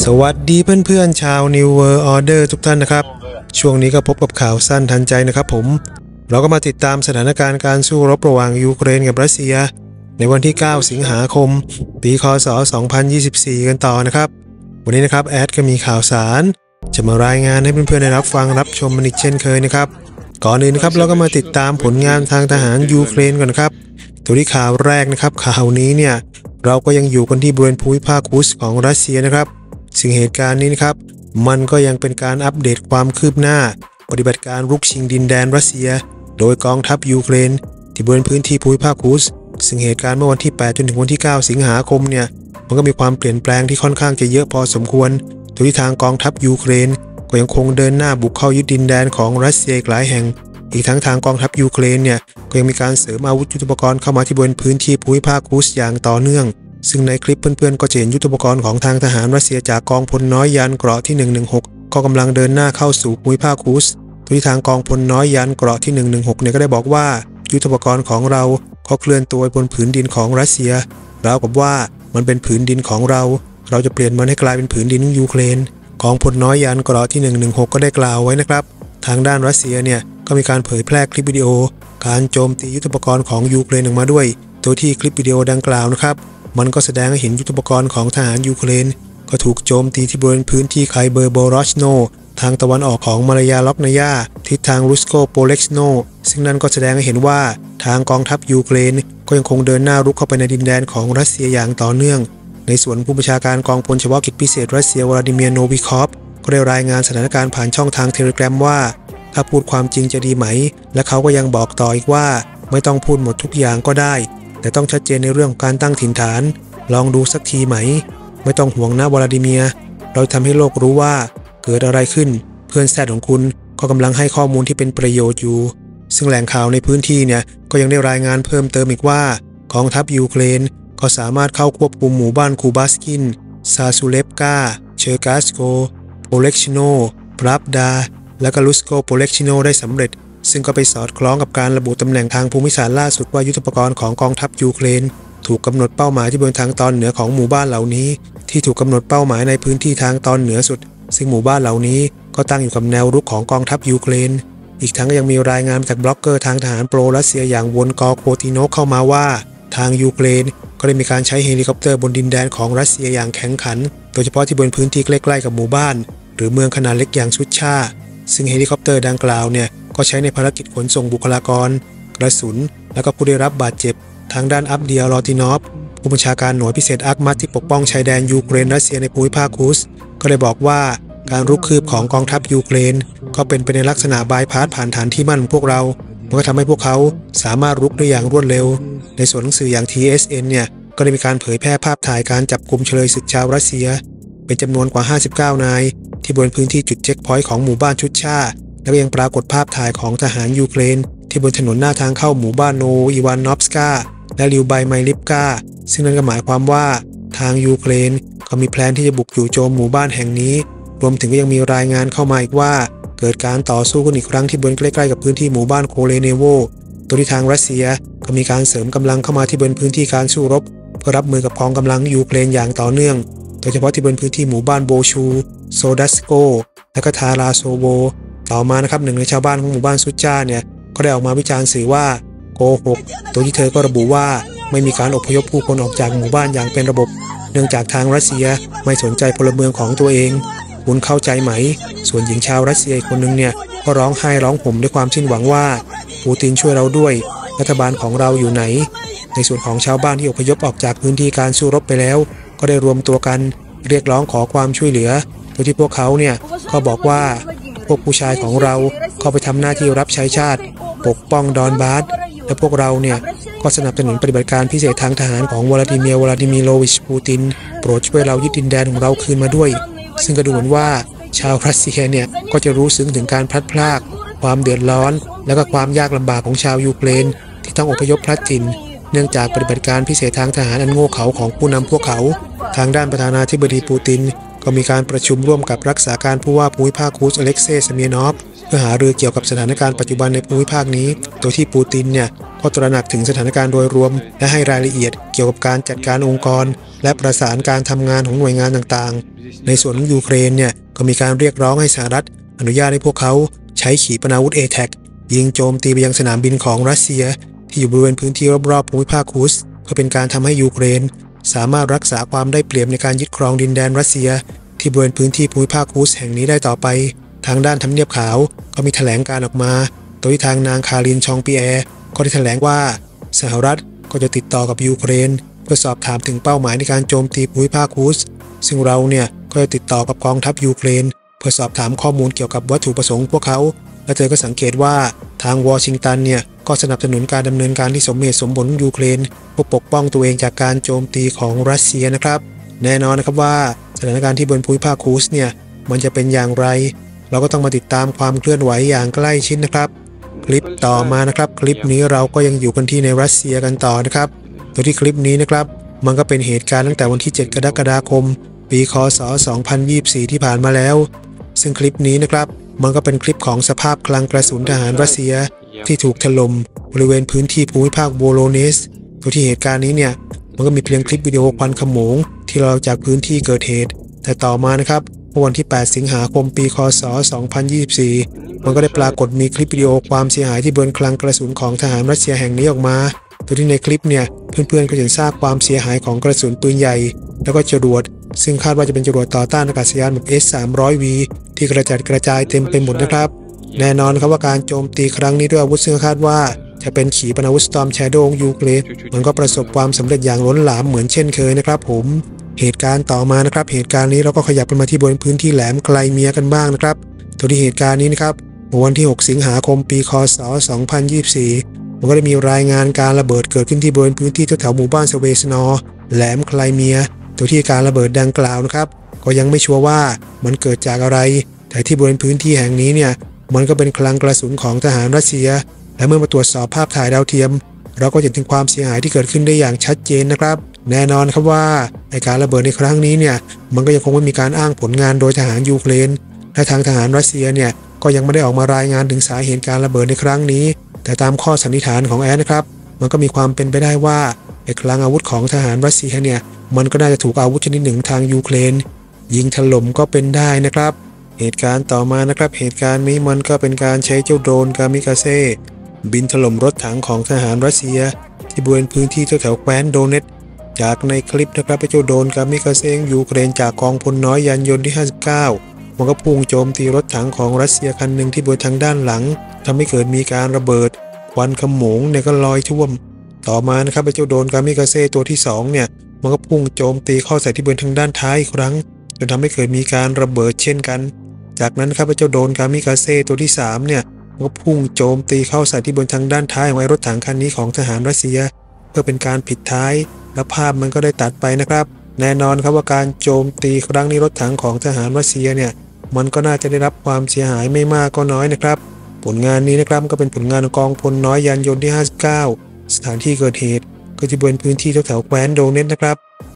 สวัสดีเพื่อนๆชาว New World Order ทุกท่านนะครับช่วงนี้ก็พบกับข่าวสั้นทันใจนะครับเราก็มาติดตามสถานการณ์การสู้รบระหว่างยูเครนกับรัสเซียในวันที่9สิงหาคมปีคศ2024กันต่อนะครับวันนี้นะครับแอดก็มีข่าวสารจะมารายงานให้เพื่อนๆได้รับฟังรับชมมันอีกเช่นเคยนะครับก่อนอื่นนะครับเราก็มาติดตามผลงานทางทหารยูเครนก่อนครับตัวที่ข่าวแรกนะครับข่าวนี้เนี่ยเราก็ยังอยู่กันที่บริเวณภูมิภาคคูสของรัสเซียนะครับซึ่งเหตุการณ์นี้นะครับมันก็ยังเป็นการอัปเดตความคืบหน้าปฏิบัติการรุกชิงดินแดนรัสเซียโดยกองทัพยูเครนที่บริเวณพื้นที่ภูมิภาคคูสซึ่งเหตุการณ์เมื่อวันที่8จนถึงวันที่9สิงหาคมเนี่ยมันก็มีความเปลี่ยนแปลงที่ค่อนข้างจะเยอะพอสมควรโดยที่ทางกองทัพยูเครนก็ยังคงเดินหน้าบุกเข้ายึดดินแดนของรัสเซียหลายแห่งอีกทั้งทางกองทัพยูเครนเนี่ยก็ยังมีการเสริมอาวุธยุทโธปกรณ์เข้ามาที่บริเวณพื้นที่ภูมิภาคคูสอย่างต่อเนื่องซึ่งในคลิปเพื่อนๆก็จะเห็นยุทโธปกรณ์ของทางทหารรัสเซียจากกองพลน้อยยานเกราะที่116ก็กำลังเดินหน้าเข้าสู่ภูมิภาคคูสโดยทางกองพลน้อยยานเกราะที่116เนี่ยก็ได้บอกว่ายุทโธปกรณ์ของเราก็เคลื่อนตัวบนผืนดินของรัสเซียราวกับว่ามันเป็นผืนดินของเราจะเปลี่ยนมันให้กลายเป็นผืนดินของยูเครนกองพลน้อยยานเกราะที่116ก็ได้กล่าวไว้นะครับทางด้านรัสเซียเนี่ยก็มีการเผยแพร่คลิปวิดีโอการโจมตียุทโธปกรณ์ของยูเครนออกมาด้วยโดยที่คลิปวิดีโอดังกล่าวนะครับมันก็แสดงให้เห็นยุทโธปกรณ์ของทหารยูเครนก็ถูกโจมตีที่บริเวณพื้นที่ไคเบอร์โบรอชโนทางตะวันออกของมาลายาล็อกนายาทิศทางรุสโกโปเล็กโนซึ่งนั่นก็แสดงให้เห็นว่าทางกองทัพยูเครนก็ยังคงเดินหน้ารุกเข้าไปในดินแดนของรัสเซียอย่างต่อเนื่องในส่วนผู้บัญชาการกองพลเฉพาะกิจพิเศษรัสเซียวลาดิเมียร์โนวิคอฟก็ได้รายงานสถานการณ์ผ่านช่องทางเทเลแกรมว่าถ้าพูดความจริงจะดีไหมและเขาก็ยังบอกต่ออีกว่าไม่ต้องพูดหมดทุกอย่างก็ได้แต่ต้องชัดเจนในเรื่องของการตั้งถิ่นฐานลองดูสักทีไหมไม่ต้องห่วงนะวลาดิเมียร์เราทำให้โลกรู้ว่าเกิดอะไรขึ้นเพื่อนแซดของคุณก็กำลังให้ข้อมูลที่เป็นประโยชน์อยู่ซึ่งแหล่งข่าวในพื้นที่เนี่ยก็ยังได้รายงานเพิ่มเติมอีกว่ากองทัพยูเครนก็สามารถเข้าควบคุมหมู่บ้านคูบาสกินซาซูเลฟกาเชอร์กาสโกโปเล็กชิโนปรับดาและก็ลุสโกโปเล็กชิโนได้สำเร็จซึ่งก็ไปสอดคล้องกับการระบุตำแหน่งทางภูมิศาสตร์ล่าสุดว่ายุทโธปกรณ์ของกองทัพยูเครนถูกกำหนดเป้าหมายที่บริเวณทางตอนเหนือของหมู่บ้านเหล่านี้ที่ถูกกำหนดเป้าหมายในพื้นที่ทางตอนเหนือสุดซึ่งหมู่บ้านเหล่านี้ก็ตั้งอยู่กับแนวรุกของกองทัพยูเครนอีกทั้งยังมีรายงานจากบล็อกเกอร์ทางทหารโปรรัสเซียอย่างวนกอโคติโนเข้ามาว่าทางยูเครนก็ได้มีการใช้เฮลิคอปเตอร์บนดินแดนของรัสเซียอย่างแข็งขันโดยเฉพาะที่บนพื้นที่ใกล้ๆกับหมู่บ้านหรือเมืองขนาดเล็กอย่างชุดชาซึ่งเฮลิคอปเตอร์ดังกล่าวเนี่ยก็ใช้ในภารกิจขนส่งบุคลากรกระสุนและก็ผู้ได้รับบาดเจ็บทางด้านอับเดียลอตินอฟผู้บัญชาการหน่วยพิเศษอาร์คมัดที่ปกป้องชายแดนยูเครนรัสเซียในภูมิภาคคูสก็ได้บอกว่าการรุกคืบของกองทัพยูเครนก็เป็นไปในลักษณะบายพาสผ่านฐานที่มั่นของพวกเรามันก็ทำให้พวกเขาสามารถรุกได้อย่างรวดเร็วในส่วนหนังสืออย่าง TSN เนี่ยก็ได้มีการเผยแพร่ภาพถ่ายการจับกุมเฉลยศึกชาวรัสเซียเป็นจำนวนกว่า59นายที่บนพื้นที่จุดเช็คพอยต์ของหมู่บ้านชุดชาและยังปรากฏภาพถ่ายของทหารยูเครนที่บนถนนหน้าทางเข้าหมู่บ้านโนอีวานนอฟสกาและลิวไบไมลิฟกาซึ่งนั่นก็หมายความว่าทางยูเครนก็มีแผนที่จะบุกจู่โจมหมู่บ้านแห่งนี้รวมถึงก็ยังมีรายงานเข้ามาอีกว่าเกิดการต่อสู้กันอีกครั้งที่บริเวณใกล้ๆกับพื้นที่หมู่บ้านโคเลเนโวโดยที่ทางรัสเซียก็มีการเสริมกำลังเข้ามาที่บริเวณพื้นที่การสู้รบเพื่อรับมือกับกองกำลังยูเครนอย่างต่อเนื่องโดยเฉพาะที่บริเวณพื้นที่หมู่บ้านโบชูโซดัสโกและก็ทาราโซโวต่อมานะครับหนึ่งในชาวบ้านของหมู่บ้านซุจ้าเนี่ยก็ได้ออกมาวิจารณ์สื่อว่าโกหกโดยที่เธอก็ระบุว่าไม่มีการอพยพผู้คนออกจากหมู่บ้านอย่างเป็นระบบเนื่องจากทางรัสเซียไม่สนใจพลเมืองของตัวเองคุณเข้าใจไหมส่วนหญิงชาวรัสเซียคนหนึ่งเนี่ยก็ร้องไห้ร้องห่มด้วยความสิ้นหวังว่าปูตินช่วยเราด้วยรัฐบาลของเราอยู่ไหนในส่วนของชาวบ้านที่อพยพออกจากพื้นที่การสู้รบไปแล้วก็ได้รวมตัวกันเรียกร้องขอความช่วยเหลือโดยที่พวกเขาเนี่ยก็บอกว่าพวกผู้ชายของเราเข้าไปทำหน้าที่รับใช้ชาติปกป้องดอนบาสและพวกเราเนี่ยก็สนับสนุนปฏิบัติการพิเศษทางทหารของวลาดิเมียร์โลวิชปูตินโปรดช่วยเรายึดดินแดนของเราคืนมาด้วยซึ่งก็ดูเหมือนว่าชาวรัสเซียเนี่ยก็จะรู้ซึ้งถึงการพลัดพรากความเดือดร้อนและก็ความยากลำบากของชาวยูเครนที่ต้องอพยพพลัดถิ่นเนื่องจากปฏิบัติการพิเศษทางทหารอันโง่เขลาของผู้นำพวกเขาทางด้านประธานาธิบดีปูตินก็มีการประชุมร่วมกับรักษาการผู้ว่าภูมิภาคคูสอเล็กเซย์ สเมียนอฟเพื่พื่อหารือเกี่ยวกับสถานการณ์ปัจจุบันในภูมิภาคนี้โดยที่ปูตินเนี่ยก็ตระหนักถึงสถานการณ์โดยรวมและให้รายละเอียดเกี่ยวกับการจัดการองค์กรและประสานการทำงานของหน่วยงานต่างๆในส่วนของยูเครนเนี่ยก็มีการเรียกร้องให้สหรัฐอนุญาตให้พวกเขาใช้ขีปนาวุธ A-TAC ยิงโจมตีไปยังสนามบินของรัสเซียที่อยู่บริเวณพื้นที่รอบๆภูมิภาคคูสเพื่อเป็นการทำให้ยูเครนสามารถรักษาความได้เปรียบในการยึดครองดินแดนรัสเซียที่บริเวณพื้นที่ภูมิภาคคูสแห่งนี้ได้ต่อไปทางด้านทำเนียบขาวก็มีแถลงการออกมาโดยทางนางคารินชองปีแอร์ก็ได้แถลงว่าสหรัฐก็จะติดต่อกับยูเครนเพื่อสอบถามถึงเป้าหมายในการโจมตีภูมิภาคคูสซึ่งเราเนี่ยก็จะติดต่อกับกองทัพยูเครนเพื่อสอบถามข้อมูลเกี่ยวกับวัตถุประสงค์พวกเขาและเธอก็สังเกตว่าทางวอชิงตันเนี่ยก็สนับสนุนการดำเนินการที่สมเหตุสมผลของยูเครนเพื่อปกป้องตัวเองจากการโจมตีของรัสเซียนะครับแน่นอนนะครับว่าสถานการณ์ที่บนภูมิภาคคูสเนี่ยมันจะเป็นอย่างไรเราก็ต้องมาติดตามความเคลื่อนไหวอย่างใกล้ชิดนะครับคลิปต่อมานะครับคลิปนี้เราก็ยังอยู่กันที่ในรัสเซียกันต่อนะครับโดยที่คลิปนี้นะครับมันก็เป็นเหตุการณ์ตั้งแต่วันที่7 กรกฎาคมปีคศ 2024 ที่ผ่านมาแล้วซึ่งคลิปนี้นะครับมันก็เป็นคลิปของสภาพคลังกระสุนทหารรัสเซียที่ถูกถล่มบริเวณพื้นที่ภูมิภาคโวโลเนสโดยที่เหตุการณ์นี้เนี่ยมันก็มีเพียงคลิปวิดีโอควันขโมงที่เราจากพื้นที่เกิดเหตุแต่ต่อมานะครับวันที่8 สิงหาคมปีคศ 2024 มันก็ได้ปรากฏมีคลิปวิดีโอความเสียหายที่บริเวณคลังกระสุนของทหารรัสเซียแห่งนี้ออกมาโดยที่ในคลิปเนี่ยเพื่อนๆก็เห็นซากความเสียหายของกระสุนปืนใหญ่แล้วก็จรวดซึ่งคาดว่าจะเป็นจรวดต่อต้านอากาศยานแบบ S-300V ที่กระจัดกระจายเต็มไปหมดนะครับแน่นอนครับว่าการโจมตีครั้งนี้ด้วยอาวุธซึ่งคาดว่าจะเป็นขีปนาวุธ Storm Shadow ของยูเครนมันก็ประสบความสำเร็จอย่างล้นหลามเหมือนเช่นเคยนะครับผมเหตุการณ์ต่อมานะครับเหตุการณ์นี้เราก็ขยับไปมาที่บริเวณพื้นที่แหลมไกลเมียกันบ้างนะครับโดยที่เหตุการณ์นี้นะครับวันที่6 สิงหาคมปีคศ 2024 มันก็ได้มีรายงานการระเบิดเกิดขึ้นที่บริเวณพื้นที่แถวหมู่บ้านสเวสนอร์แหลมไกลเมียโดยที่การระเบิดดังกล่าวนะครับก็ยังไม่ชัวร์ว่ามันเกิดจากอะไรแต่ที่บริเวณพื้นที่แห่งนี้เนี่ยมันก็เป็นคลังกระสุนของทหารรัสเซียและเมื่อมาตรวจสอบภาพถ่ายดาวเทียมเราก็เห็นถึงความเสียหายที่เกิดขึ้นได้อย่างชัดเจนนะครับแน่นอนครับว่าในการระเบิดในครั้งนี้เนี่ยมันก็ยังคงไม่มีการอ้างผลงานโดยทหารยูเครนและทางทหารรัสเซียเนี่ยก็ยังไม่ได้ออกมารายงานถึงสาเหตุการระเบิดในครั้งนี้แต่ตามข้อสันนิษฐานของแอนนะครับมันก็มีความเป็นไปได้ว่าไอ้คลังอาวุธของทหารรัสเซียเนี่ยมันก็น่าจะถูกอาวุธชนิดหนึ่งทางยูเครนยิงถล่มก็เป็นได้นะครับเหตุการณ์ต่อมานะครับเหตุการณ์นี้มันก็เป็นการใช้เจ้าโดรนกามิกาเซ่บินถล่มรถถังของทหารรัสเซียที่บริเวณพื้นที่แถวแคว้นโดเนตจากในคลิปนะครับเจ้าโดรนกามิกาเซ่ยูเครนจากกองพลน้อยยานยนต์ที่ 59มันก็พุ่งโจมตีรถถังของรัสเซียคันหนึ่งที่บริเวณทางด้านหลังทำให้เกิดมีการระเบิดควันขโมงเนี่ยก็ลอยท่วมต่อมานะครับเจ้าโดรนกามิกาเซ่ตัวที่2เนี่ยมันก็พุ่งโจมตีเข้าใส่ที่บริเวณทางด้านท้ายอีกครั้งจนทำให้เกิดมีการระเบิดเช่นกันจากนั้นครับเจ้าโดรนกามิกาเซ่ตัวที่3เนี่ยมันก็พุ่งโจมตีเข้าใส่ที่บนทางด้านท้ายของรถถังคันนี้ของทหารรัสเซียเพื่อเป็นการผิดท้ายและภาพมันก็ได้ตัดไปนะครับแน่นอนครับว่าการโจมตีครั้งนี้รถถังของทหารรัสเซียเนี่ยมันก็น่าจะได้รับความเสียหายไม่มากก็น้อยนะครับผลงานนี้นะครับก็เป็นผลงานของกองพลน้อยยานยนต์ที่ 59สถานที่เกิดเหตุก็ที่บริเวณพื้นที่แถวแคว้นโดเนตนะครับ